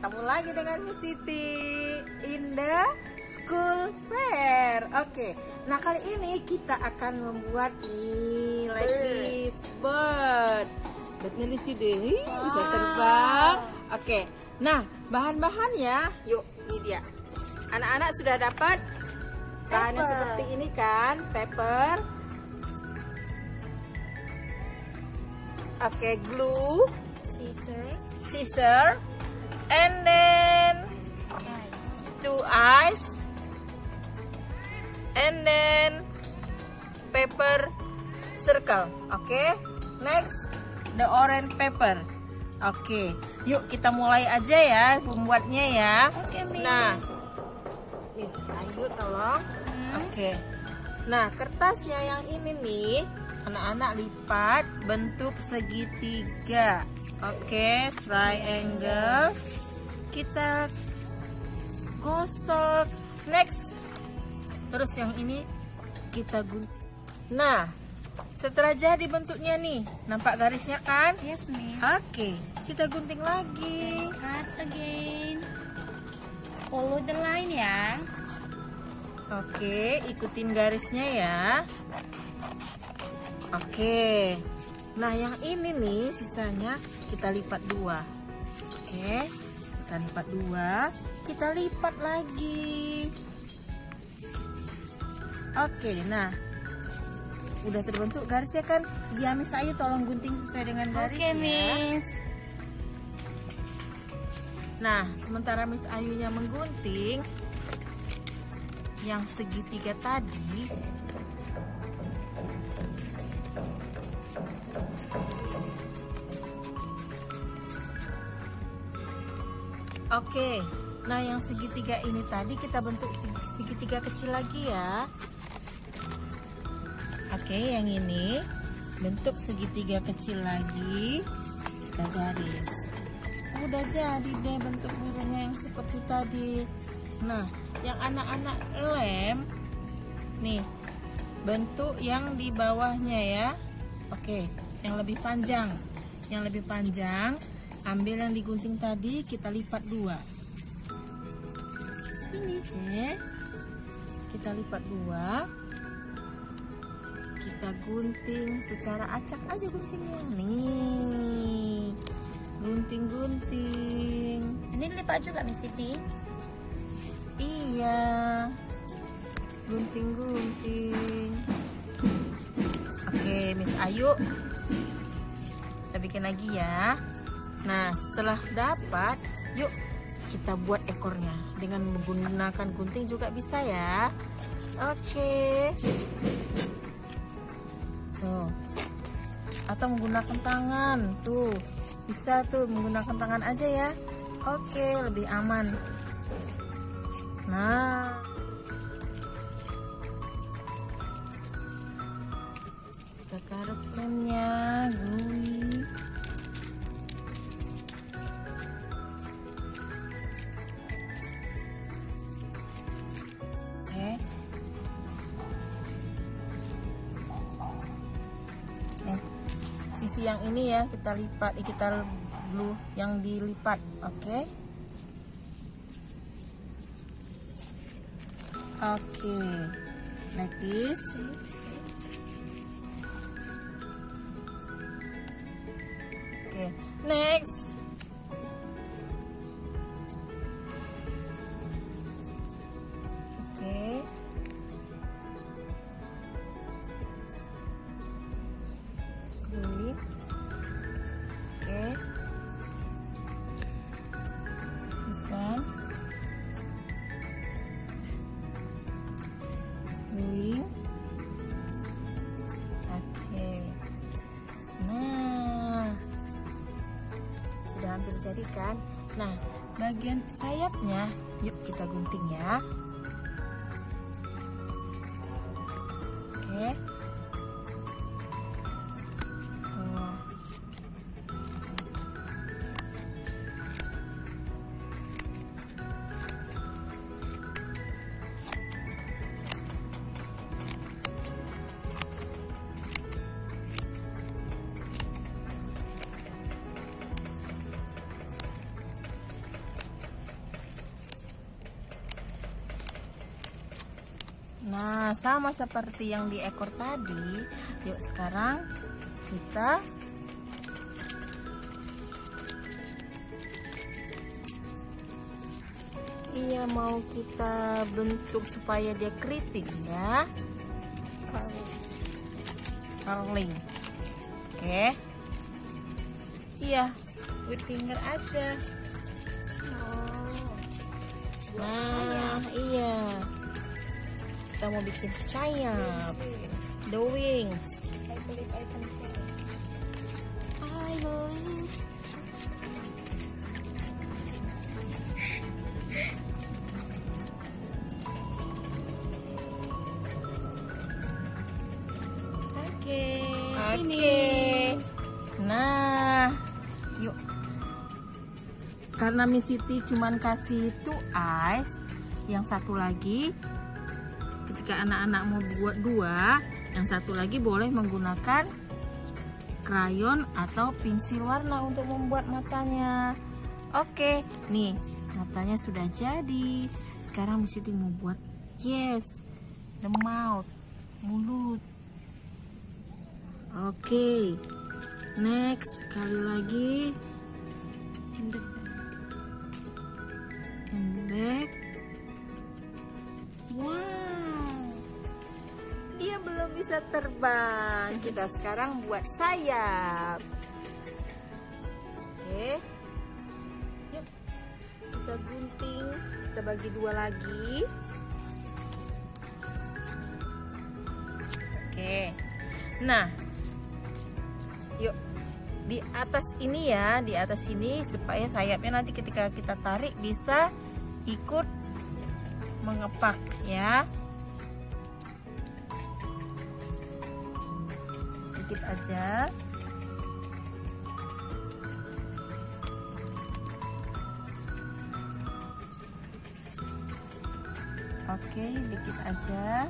ketemu lagi dengan Miss Siti in the School Fair. Oke, nah kali ini kita akan membuat nih like this bird. Birdnya lucu deh, bisa terbang. Oke, nah bahan-bahannya, yuk ini dia. Anak-anak sudah dapat bahannya seperti ini kan, paper. Oke, glue, scissors, and then two eyes, and then paper circle. Oke, next the orange paper. Oke, yuk kita mulai aja ya membuatnya ya. Nah, Miss Ayu tolong. Oke, nah kertasnya yang ini nih anak-anak lipat bentuk segitiga. Oke, triangle. Kita gosok. Next. Terus yang ini kita gunting. Nah, setelah jadi bentuknya nih, nampak garisnya kan? Yes, Miss. Oke, kita gunting lagi. Cut again. Follow the line ya. Oke, ikutin garisnya ya. Oke, nah yang ini nih sisanya kita lipat dua. Oke, kita lipat dua, kita lipat lagi. Oke, nah udah terbentuk garisnya kan? Ya, Miss Ayu tolong gunting sesuai dengan garisnya. Oke, Miss. Nah, sementara Miss Ayunya menggunting yang segitiga tadi, oke, nah yang segitiga ini tadi kita bentuk segitiga kecil lagi ya. Oke, yang ini bentuk segitiga kecil lagi, kita garis. Udah jadi deh bentuk burungnya yang seperti tadi. Nah, yang anak-anak lem, nih bentuk yang di bawahnya ya. Oke, yang lebih panjang, ambil yang digunting tadi, kita lipat dua. Oke, kita lipat dua, kita gunting secara acak aja guntingnya nih, gunting. Ini lipat juga, Miss Siti. Iya, gunting. Oke, Miss Ayu, kita bikin lagi ya. Nah, setelah dapat, yuk kita buat ekornya dengan menggunakan gunting juga bisa ya. Oke, tuh, atau menggunakan tangan, tuh bisa tuh menggunakan tangan aja ya. Oke, lebih aman. Nah, kita taruh lemnya, glue. Oke. Nih, sisi yang ini ya kita lipat, kita glue yang dilipat, oke. Oke, like this. Oke, next. Oke. Gluing. Oke. This one. Oke, nah sudah hampir jadi kan. Nah, bagian sayapnya yuk kita gunting ya. Oke, sama seperti yang di ekor tadi. Yuk sekarang kita mau kita bentuk supaya dia keriting ya. Curling. Oke. Iya, with finger aja. Nah, iya. Kita mau bikin sayap. The wings. Oke. Nah, yuk. Karena Miss Siti cuman kasih 2 eyes, yang satu lagi ketika anak-anak mau buat 2, yang satu lagi boleh menggunakan krayon atau pensil warna untuk membuat matanya. Oke, nih matanya sudah jadi. Sekarang Miss Siti mau buat the mouth, mulut. Oke, next sekali lagi and back. Wow, dia belum bisa terbang. Kita sekarang buat sayap. Oke, yuk kita gunting, kita bagi 2 lagi. Oke, nah yuk di atas ini ya, di atas ini supaya sayapnya nanti ketika kita tarik bisa ikut mengepak ya. Dikit aja. Oke, dikit aja.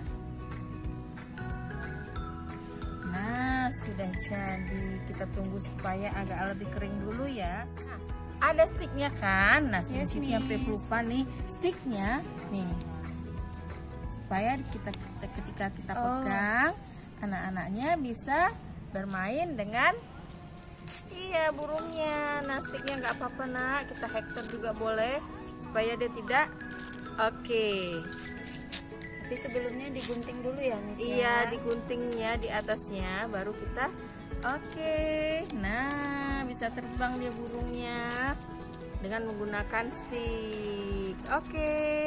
Nah, sudah jadi. Kita tunggu supaya agak lebih kering dulu ya. Nah, ada sticknya kan? Nah, Siti sampai lupa nih sticknya nih. Supaya ketika kita pegang, anak-anaknya bisa bermain dengan burungnya. Nah, sticknya nggak apa-apa nak. Kita hektar juga boleh supaya dia tidak. Oke. Tapi sebelumnya digunting dulu ya, Miss? Iya, diguntingnya di atasnya, baru kita. Oke. Nah, bisa terbang dia burungnya dengan menggunakan stick. Oke.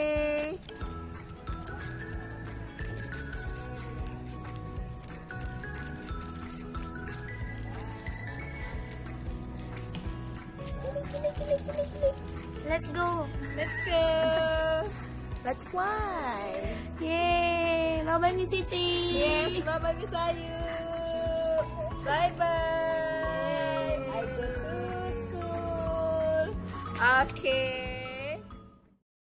Let's go. Let's go. Let's fly. Yeay, bye-bye Miss Siti. Yes, bye-bye Miss Ayu. Bye-bye. I go to school. Okay.